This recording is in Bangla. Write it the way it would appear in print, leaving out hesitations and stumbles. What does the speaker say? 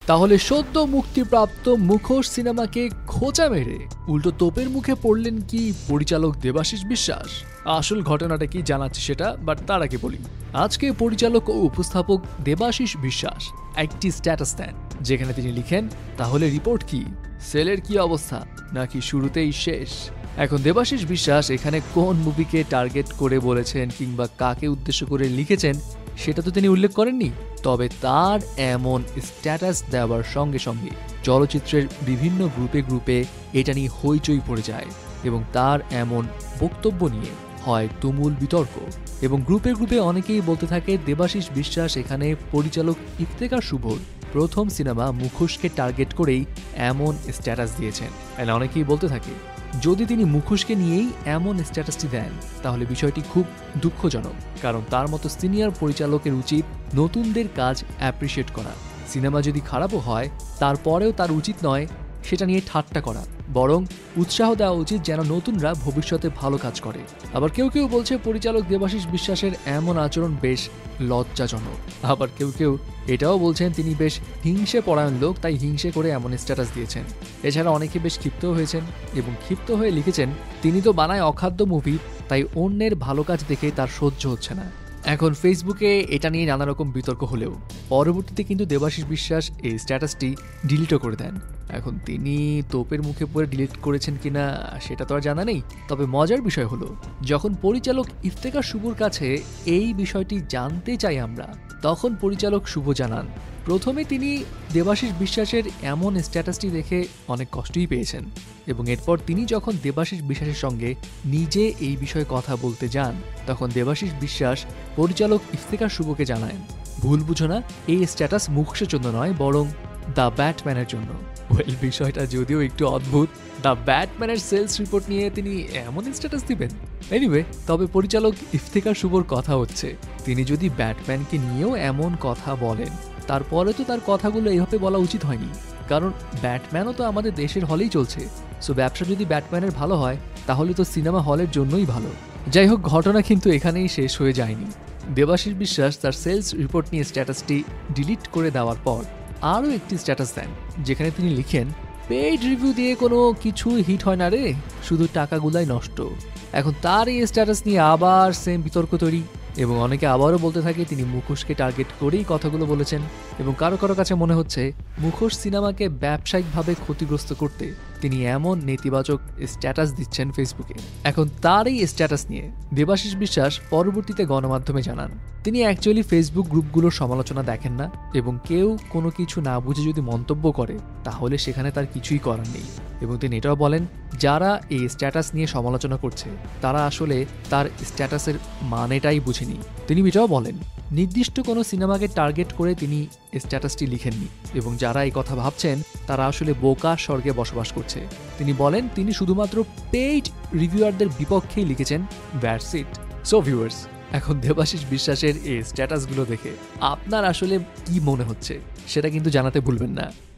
তাহলে সদ্য মুক্তিপ্রাপ্ত মুখোশ সিনেমাকে খোঁচা মেরে উল্টো তোপের মুখে পড়লেন কি পরিচালক দেবাশিস বিশ্বাস? আসল ঘটনাটা কি জানাচ্ছি সেটা, বাট তার আগে বলি, আজকে পরিচালক ও উপস্থাপক দেবাশিস বিশ্বাস একটি স্ট্যাটাস দেন, যেখানে তিনি লিখেন, তাহলে রিপোর্ট কি, সেলের কি অবস্থা, নাকি শুরুতেই শেষ? এখন দেবাশিস বিশ্বাস এখানে কোন মুভিকে টার্গেট করে বলেছেন কিংবা কাকে উদ্দেশ্য করে লিখেছেন সেটা তো তিনি উল্লেখ করেননি। তবে তার এমন স্ট্যাটাস দেওয়ার সঙ্গে সঙ্গে চলচ্চিত্রের বিভিন্ন গ্রুপে এটা নিয়ে হইচই পড়ে যায় এবং তার এমন বক্তব্য নিয়ে হয় তুমুল বিতর্ক এবং গ্রুপে অনেকেই বলতে থাকে দেবাশিস বিশ্বাস এখানে পরিচালক ইফতেখার শুভর প্রথম সিনেমা মুখোশকে টার্গেট করেই এমন স্ট্যাটাস দিয়েছেন। অনেকেই বলতে থাকে যদি তিনি মুখোশকে নিয়েই এমন স্ট্যাটাসটি দেন তাহলে বিষয়টি খুব দুঃখজনক, কারণ তার মতো সিনিয়র পরিচালকের উচিত নতুনদের কাজ অ্যাপ্রিসিয়েট করা। সিনেমা যদি খারাপও হয় তারপরেও তার উচিত নয় সেটা নিয়ে ঠাট্টা করা, বরং উৎসাহ দেওয়া উচিত যেন নতুনরা ভবিষ্যতে ভালো কাজ করে। আবার কেউ বলছে পরিচালক দেবাশিস বিশ্বাসের এমন আচরণ বেশ লজ্জাজনক। আবার কেউ এটাও বলছেন তিনি বেশ হিংসে পরায়ণ লোক, তাই হিংসে করে এমন স্ট্যাটাস দিয়েছেন। এছাড়া অনেকে বেশ ক্ষিপ্ত হয়েছেন এবং ক্ষিপ্ত হয়ে লিখেছেন তিনি তো বানায় অখাদ্য মুভি, তাই অন্যের ভালো কাজ দেখে তার সহ্য হচ্ছে না। এখন ফেসবুকে এটা নিয়ে নানা রকম বিতর্ক হলেও পরবর্তীতে কিন্তু দেবাশিস বিশ্বাস এই স্ট্যাটাসটি ডিলিটও করে দেন। এখন তিনি তোপের মুখে পড়ে ডিলিট করেছেন কিনা সেটা তো আর জানা নেই। তবে মজার বিষয় হলো যখন পরিচালক ইফতেখার শুভর কাছে এই বিষয়টি জানতে চাই আমরা, তখন পরিচালক শুভ জানান প্রথমে তিনি দেবাশিস বিশ্বাসের এমন স্ট্যাটাসটি দেখে অনেক কষ্টই পেয়েছেন এবং এরপর তিনি যখন দেবাশিস বিশ্বাসের সঙ্গে নিজে এই বিষয়ে কথা বলতে যান তখন দেবাশিস বিশ্বাস পরিচালক ইফতেখার শুভকে জানায়, ভুল বুঝো না, এই স্ট্যাটাস মুখোশের জন্য নয় বরং দ্য ব্যাটম্যানের জন্য। বিষয়টা যদিও একটু অদ্ভুত, দ্য ব্যাটম্যানের সেলস রিপোর্ট নিয়ে তিনি এমন স্ট্যাটাস দিবেন। এনিওয়ে, তবে পরিচালক ইফতেখার শুভর কথা হচ্ছে তিনি যদি ব্যাটম্যানকে নিয়েও এমন কথা বলেন তারপরে তো তার কথাগুলো এইভাবে বলা উচিত হয়নি, কারণ ব্যাটম্যানও তো আমাদের দেশের হলেই চলছে। সো ব্যবসা যদি ব্যাটম্যানের ভালো হয় তাহলে তো সিনেমা হলের জন্যই ভালো। যাই হোক, ঘটনা কিন্তু এখানেই শেষ হয়ে যায়নি। দেবাশিস বিশ্বাস তার সেলস রিপোর্ট নিয়ে স্ট্যাটাসটি ডিলিট করে দেওয়ার পর আরও একটি স্ট্যাটাস দেন, যেখানে তিনি লিখেন, পেইড রিভিউ দিয়ে কোনো কিছু হিট হয় না রে, শুধু টাকাগুলাই নষ্ট। এখন তার এই স্ট্যাটাস নিয়ে আবার সেম বিতর্ক তৈরি এবং অনেকে আবারও বলতে থাকে তিনি মুখোশকে টার্গেট করেই কথাগুলো বলেছেন এবং কারো কাছে মনে হচ্ছে মুখোশ সিনেমাকে ব্যবসায়িকভাবে ক্ষতিগ্রস্ত করতে তিনি এমন নেতিবাচক স্ট্যাটাস দিচ্ছেন ফেসবুকে। এখন তার এই স্ট্যাটাস নিয়ে দেবাশিস বিশ্বাস পরবর্তীতে গণমাধ্যমে জানান তিনি অ্যাকচুয়ালি ফেসবুক গ্রুপগুলোর সমালোচনা দেখেন না এবং কেউ কোনো কিছু না বুঝে যদি মন্তব্য করে তাহলে সেখানে তার কিছুই করার নেই। এবং তিনি এটাও বলেন যারা এই স্ট্যাটাস নিয়ে সমালোচনা করছে তারা আসলে তার স্ট্যাটাসের মানেটাই বুঝেনি। তিনি এটাও বলেন নির্দিষ্ট কোনো সিনেমাকে টার্গেট করে তিনি স্ট্যাটাসটি লিখেননি এবং যারা এই কথা ভাবছেন তারা আসলে বোকা স্বর্গে বসবাস করছে। তিনি বলেন তিনি শুধুমাত্র পেইড রিভিউয়ারদের বিপক্ষেই লিখেছেন, দ্যাটস ইট। সো ভিউয়ার্স, এখন দেবাশিস বিশ্বাসের এই স্ট্যাটাসগুলো দেখে আপনার আসলে কি মনে হচ্ছে সেটা কিন্তু জানাতে ভুলবেন না।